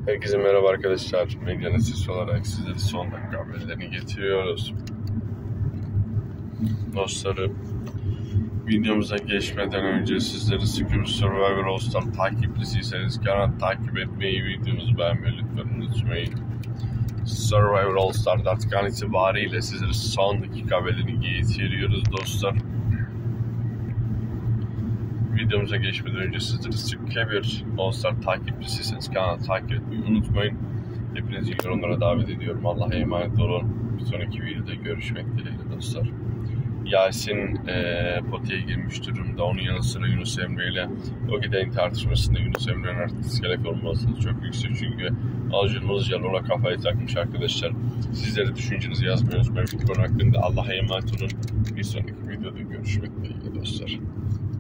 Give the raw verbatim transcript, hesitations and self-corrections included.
Herkese merhaba arkadaşlar. Medyanın sesi olarak sizlere son dakika haberlerini getiriyoruz. Dostlarım, videomuza geçmeden önce sizleri sıkı bir Survivor All Star takipçisiyseniz kanalı takip etmeyi, videomuzu beğenmeyi lütfen unutmayın. Survivor All Star'da artık an itibariyle sizlere son dakika haberlerini getiriyoruz dostlar. Videomuza geçmeden önce sizleri sıkı bir All Star takipçisiyseniz kanalı takip etmeyi unutmayın. Hepinizi yorumlara davet ediyorum. Allah'a emanet olun. Bir sonraki videoda görüşmek dileğiyle dostlar. Yasin e, potaya girmiş durumda. Onun yanı sıra Yunus Emre ile o giden tartışmasında Yunus Emre'nin artık iskelet olmasını çok yüksek. Çünkü Acun Ilıcalı ona kafayı takmış arkadaşlar. Sizlere düşüncenizi yazmayı unutmayın. Bu konu hakkında Allah'a emanet olun. Bir sonraki videoda görüşmek dileğiyle dostlar.